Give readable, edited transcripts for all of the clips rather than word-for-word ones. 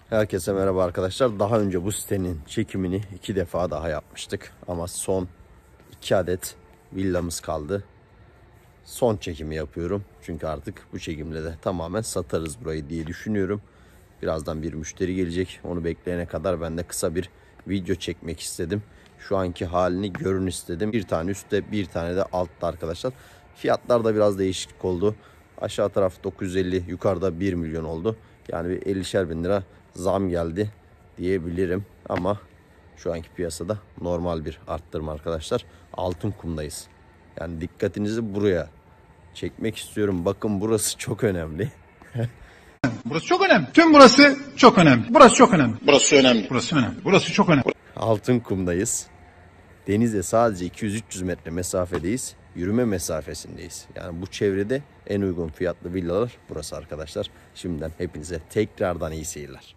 Herkese merhaba arkadaşlar. Daha önce bu sitenin çekimini 2 defa daha yapmıştık. Ama son 2 adet villamız kaldı. Son çekimi yapıyorum. Çünkü artık bu çekimle de tamamen satarız burayı diye düşünüyorum. Birazdan bir müşteri gelecek. Onu bekleyene kadar ben de kısa bir video çekmek istedim. Şu anki halini görün istedim. Bir tane üstte, bir tane de altta arkadaşlar. Fiyatlar da biraz değişiklik oldu. Aşağı taraf 950, yukarıda 1 milyon oldu. Yani bir 50'şer bin lira zam geldi diyebilirim. Ama şu anki piyasada normal bir arttırma arkadaşlar. Altınkum'dayız. Yani dikkatinizi buraya çekmek istiyorum. Bakın burası çok önemli. Burası çok önemli. Tüm burası çok önemli. Burası çok önemli. Burası önemli. Burası önemli. Burası çok önemli. Altınkum'dayız. Denize sadece 200-300 metre mesafedeyiz. Yürüme mesafesindeyiz. Yani bu çevrede en uygun fiyatlı villalar burası arkadaşlar. Şimdiden hepinize tekrardan iyi seyirler.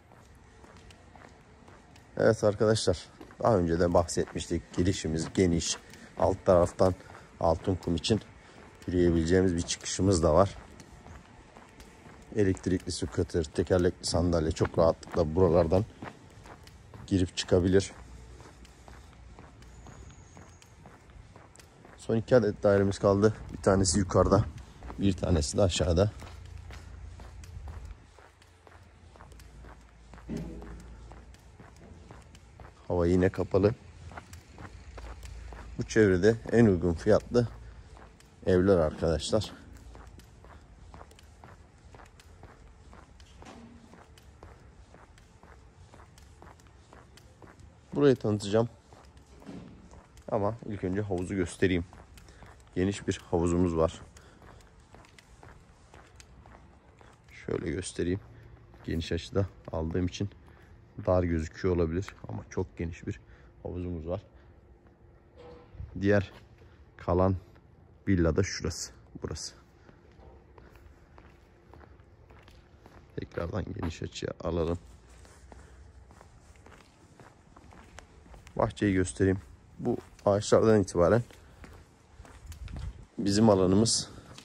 Evet arkadaşlar, daha önce de bahsetmiştik. Girişimiz geniş. Alt taraftan Altınkum için yürüyebileceğimiz bir çıkışımız da var. Elektrikli scooter, tekerlekli sandalye çok rahatlıkla buralardan girip çıkabilir. Son 2 adet dairemiz kaldı. Bir tanesi yukarıda, bir tanesi de aşağıda. Hava yine kapalı. Bu çevrede en uygun fiyatlı evler arkadaşlar. Burayı tanıtacağım. Ama ilk önce havuzu göstereyim. Geniş bir havuzumuz var. Şöyle göstereyim. Geniş açıda aldığım için dar gözüküyor olabilir. Ama çok geniş bir havuzumuz var. Diğer kalan villa da şurası. Burası. Tekrardan geniş açıya alalım. Bahçeyi göstereyim. Bu ağaçlardan itibaren bizim alanımız.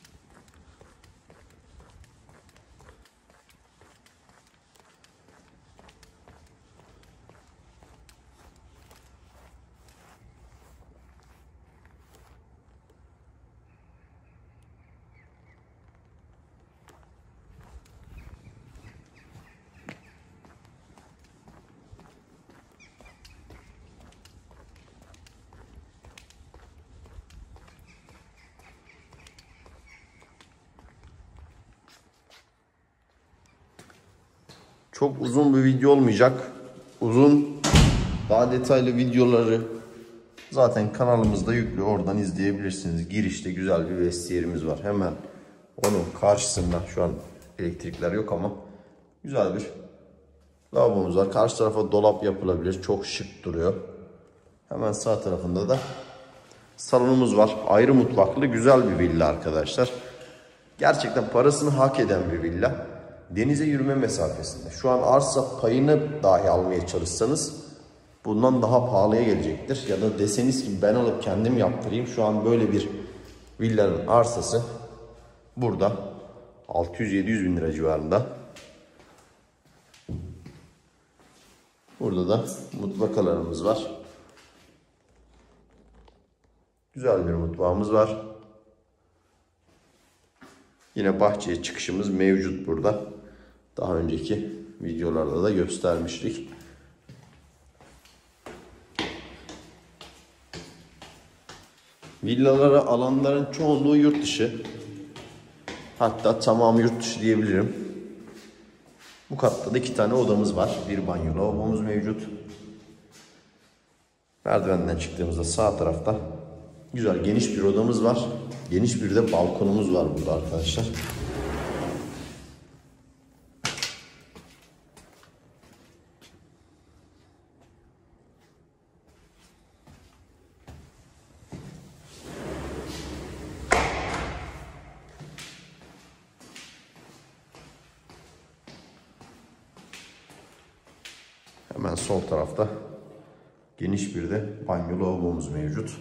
Çok uzun bir video olmayacak. Daha detaylı videoları zaten kanalımızda yüklü. Oradan izleyebilirsiniz. Girişte güzel bir vestiyerimiz var. Hemen onun karşısında, şu an elektrikler yok ama güzel bir lavabomuz var. Karşı tarafa dolap yapılabilir. Çok şık duruyor. Hemen sağ tarafında da salonumuz var. Ayrı mutfaklı güzel bir villa arkadaşlar. Gerçekten parasını hak eden bir villa. Denize yürüme mesafesinde. Şu an arsa payını dahi almaya çalışsanız bundan daha pahalıya gelecektir. Ya da deseniz ki ben alıp kendim yaptırayım. Şu an böyle bir villanın arsası burada 600-700 bin lira civarında. Burada da mutfak alanımız var. Güzel bir mutfağımız var. Yine bahçeye çıkışımız mevcut burada. Daha önceki videolarda da göstermiştik. Villalara alanların çoğunluğu yurt dışı. Hatta tamamı yurt dışı diyebilirim. Bu katta da 2 tane odamız var. Bir banyo lavabomuz mevcut. Merdivenden çıktığımızda sağ tarafta güzel geniş bir odamız var. Geniş bir de balkonumuz var burada arkadaşlar. Hemen sol tarafta geniş bir de banyo lavabomuz mevcut.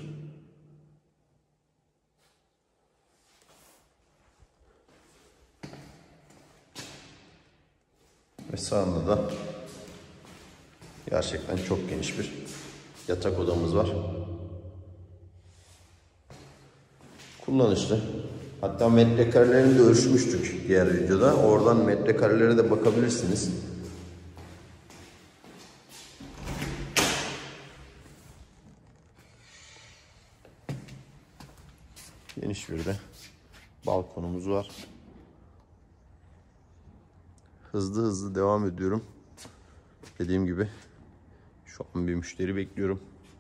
Ve sağında da Gerçekten çok geniş bir yatak odamız var. Kullanışlı. Hatta metrekarelerini de ölçmüştük diğer videoda. Oradan metrekarelere de bakabilirsiniz. Geniş bir de balkonumuz var. Hızlı devam ediyorum. Dediğim gibi şu an bir müşteri bekliyorum.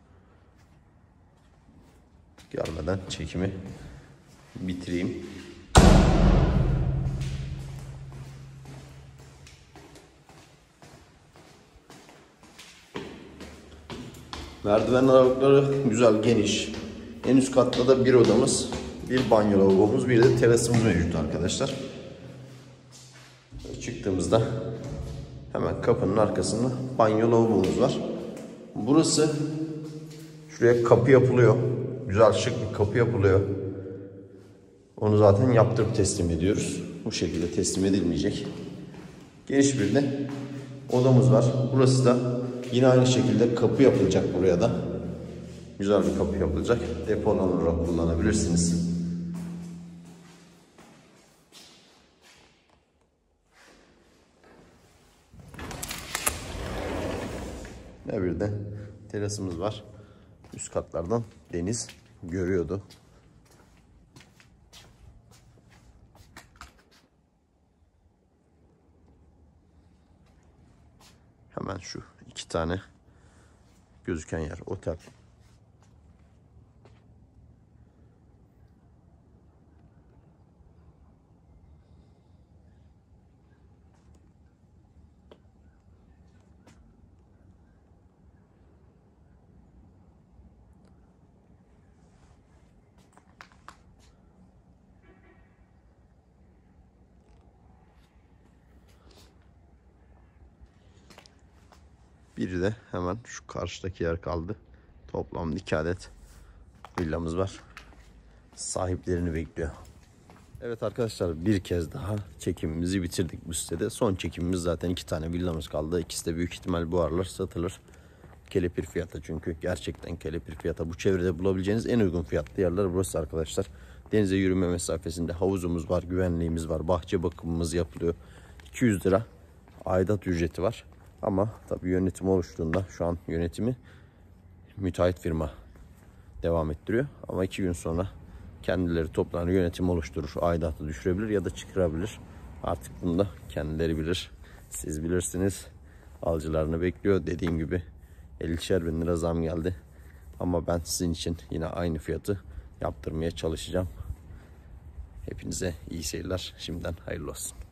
Gelmeden çekimi bitireyim. Merdiven aralıkları güzel, geniş. En üst katta da bir odamız, bir banyo lavabomuz, bir de terasımız mevcut arkadaşlar. Çıktığımızda hemen kapının arkasında banyo lavabomuz var. Burası, şuraya kapı yapılıyor. Güzel şık bir kapı yapılıyor. Onu zaten yaptırıp teslim ediyoruz. Bu şekilde teslim edilmeyecek. Geniş bir de odamız var. Burası da yine aynı şekilde kapı yapılacak buraya da. Güzel bir kapı yapılacak. Depo olarak kullanabilirsiniz. Ve bir de terasımız var. Üst katlardan deniz görüyordu. Hemen şu iki tane gözüken yer otel. Biri de hemen şu karşıdaki yer kaldı. Toplamda 2 adet villamız var. Sahiplerini bekliyor. Evet arkadaşlar, bir kez daha çekimimizi bitirdik bu sitede. Son çekimimiz zaten 2 tane villamız kaldı. İkisi de büyük ihtimal bu aralar satılır. Kelepir fiyata, çünkü gerçekten kelepir fiyata. Bu çevrede bulabileceğiniz en uygun fiyatlı yerler burası arkadaşlar. Denize yürüme mesafesinde havuzumuz var, güvenliğimiz var, bahçe bakımımız yapılıyor. 200 lira aidat ücreti var. Ama tabii yönetim oluştuğunda, şu an yönetimi müteahhit firma devam ettiriyor. Ama 2 gün sonra kendileri toplanır, yönetim oluşturur, aidatı düşürebilir ya da çıkarabilir. Artık bunu da kendileri bilir. Siz bilirsiniz. Alıcılarını bekliyor. Dediğim gibi 50'şer bin lira zam geldi. Ama ben sizin için yine aynı fiyatı yaptırmaya çalışacağım. Hepinize iyi seyirler. Şimdiden hayırlı olsun.